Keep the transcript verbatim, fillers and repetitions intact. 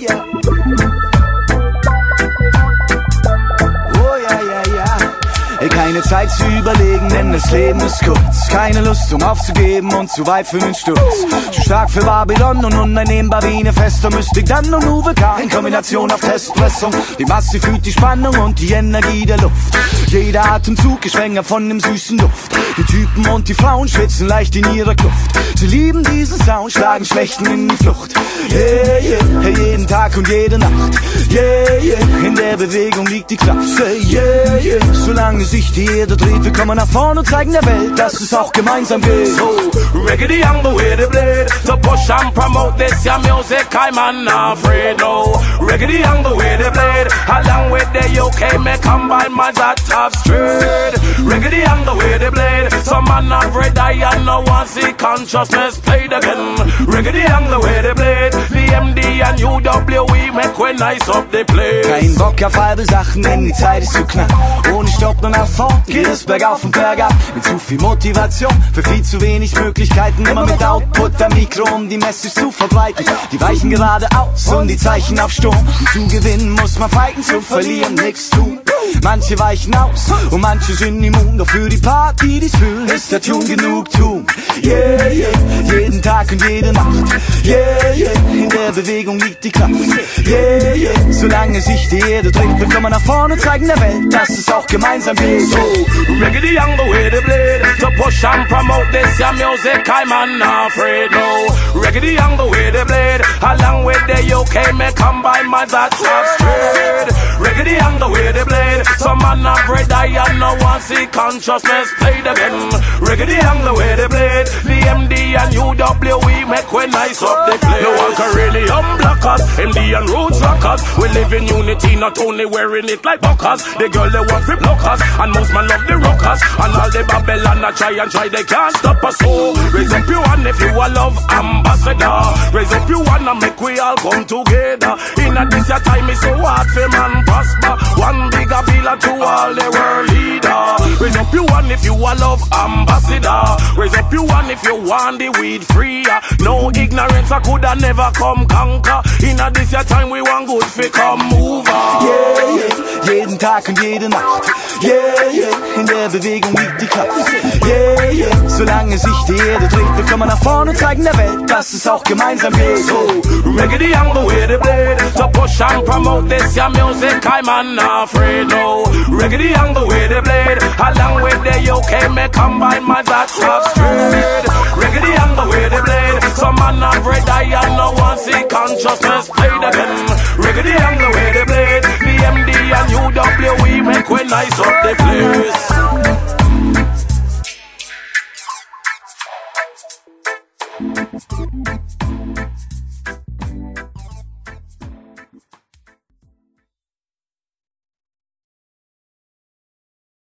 yeah. Oh ja, ja, ja. Keine Zeit zu überlegen, denn das Leben ist kurz. Keine Lust, um aufzugeben und zu weit für den Sturz. Zu stark für Babylon und uneinnehmbar wie eine Feste Mystik, dann und Uwe K. In Kombination auf Testpressung. Die Masse fühlt die Spannung und die Energie der Luft. Jeder Atemzug ist schwänger von dem süßen Duft. Die Typen und die Frauen schwitzen leicht in ihrer Kluft. Sie lieben diesen Sound, schlagen Schlechten in die Flucht. Yeah, yeah, jeden Tag und jede Nacht. Yeah, yeah, in der Bewegung liegt die Kraft. Say yeah, yeah, solange sich die Erde dreht, wir kommen nach vorne und zeigen der Welt, dass es auch gemeinsam geht. So, reggae the young way the blade, to push and promote this your music, I'm not afraid, no. Reggae the young way the blade, along with the U K, me combine my that top straight. Reggae the young way the blade, some man not afraid I and no one see consciousness played again. Reggae the young way the blade, the M D and U W, we make we nice up the place. Kein Bock auf halbe Sachen, denn die Zeit ist zu knapp. Ohne Stopp nur nach vorn, geht es bergauf und bergab. Mit zu viel Motivation, für viel zu wenig Möglichkeiten. Immer mit Output am Mikro, um die Message zu verbreiten. Die weichen geradeaus und die Zeichen auf Sturm. Um zu gewinnen muss man fighten, zu verlieren nix tun. Manche weichen aus und manche sind immun. Doch für die Party, die's fühlen, ist der Tune Genugtuung. Yeah, yeah, jeden Tag und jede Nacht. Yeah, yeah, in der Bewegung liegt die Kraft. Yeah, yeah, solange sich die Erde dreht, wir kommen nach vorne und zeigen der Welt, dass es auch gemeinsam geht. So, reggae the young way the blade, to push and promote this your music, I'm not afraid, no. Reggae the young way the blade, along with the U K, me combine my that top straight. Reggae the young way the blade, some man not afraid I and no one see consciousness played again. Reggae the young way the blade, the M D and U W, we make we nice up the place. No one can really unblock us, M D and roots rockers. We live in unity, not only wearing it like buckers. The girl they want to block us, and most man love the rockers. And all the Babylon a try and try, they can't stop us. So raise up your hand if you a love ambassador. Raise up your hand and make we all come together. In a this time it's so hard for man prosper. One big appeal to all the world leader. Raise up your hand if you a love ambassador. Raise up your hand if you want the weed free. No ignorance I coulda never come conquer. In a this time we want good fi come move on. Yeah, yeah, jeden Tag und jede Nacht. Yeah, yeah, in der Bewegung liegt die Kraft. Yeah, yeah, solange sich die Erde dreht, wir kommen nach vorne und zeigen der Welt, dass es auch gemeinsam geht. So, reggae the young way the blade, to push and promote this your music, I'm not afraid, no. Reggae the young way the blade, along with the U K, me combine my that top straight. Reggae the young way the blade, some man not afraid I and no one see consciousness played again. Reggae the young way the blade, the M D and U W, we make we nice up the place.